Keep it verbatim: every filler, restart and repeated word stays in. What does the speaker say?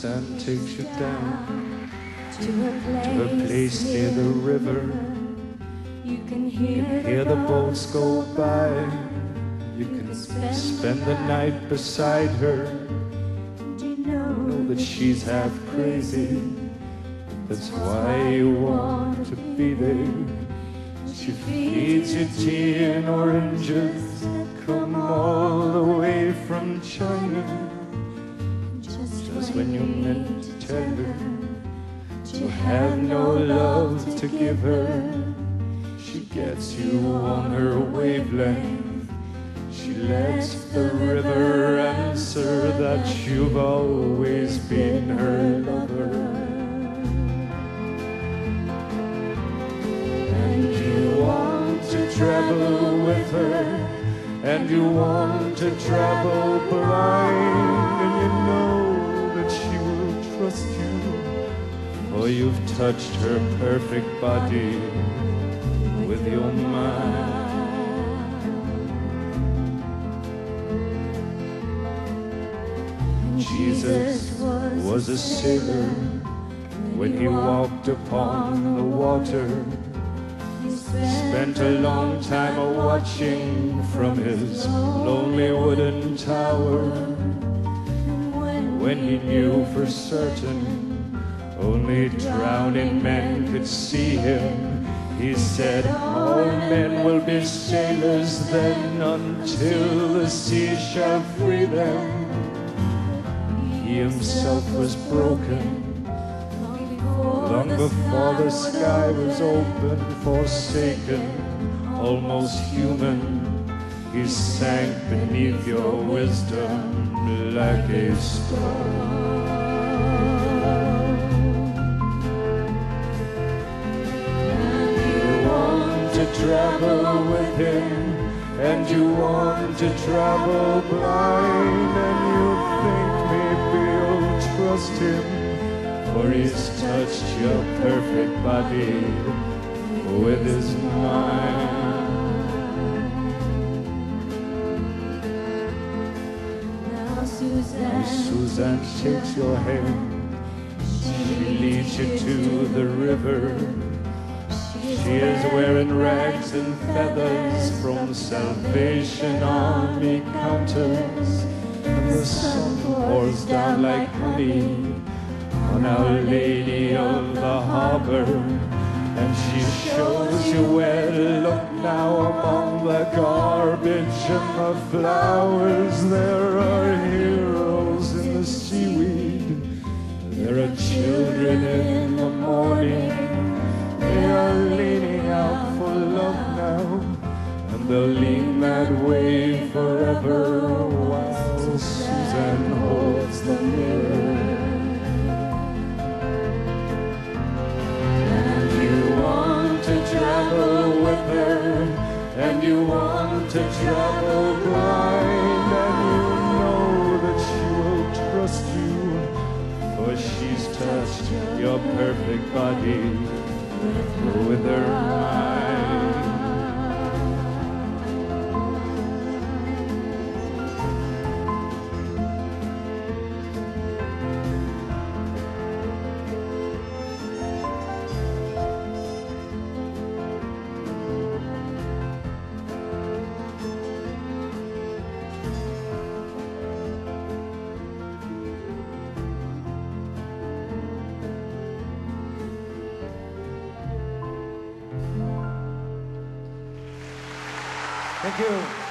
Suzanne takes you down to a place, to a place near the river. You can You hear, can hear the boats go by. You can spend the night beside her. Do you know Know that she's half crazy. That's why you want to be there. She feeds you tea and oranges that come all the way from China. Just when you're meant to tell her you have no love to give her, she gets you on her wavelength. She lets the river answer that you've always been her lover. And you want to travel with her, and you want to travel blind, and you know that she will trust you, for you've touched her perfect body with your mind. Jesus was a sailor when he walked upon the water. Spent a long time a-watching from his lonely wooden tower. When he knew for certain only drowning men could see him, he said, all men will be sailors then until the sea shall free them. He himself was broken long before the sky was open, forsaken, almost human. He sank beneath your wisdom like a stone. Travel with him, and you want to travel blind, and you think maybe you'll trust him, for he's touched your perfect body with his mind. now Suzanne, Suzanne takes your hand, she leads you to the river. She is wearing rags and feathers from Salvation Army counters, and the sun pours down like honey on Our Lady of the Harbor, and she shows you where to look now among the garbage and the flowers. There are heroes in the seaweed, there are children in the morning. They are leaning out for love now, and they'll lean that way forever while Suzanne holds the mirror. And you want to travel with her, and you want to travel blind, and you know that she will trust you, for she's touched your perfect body with her mind. Thank you.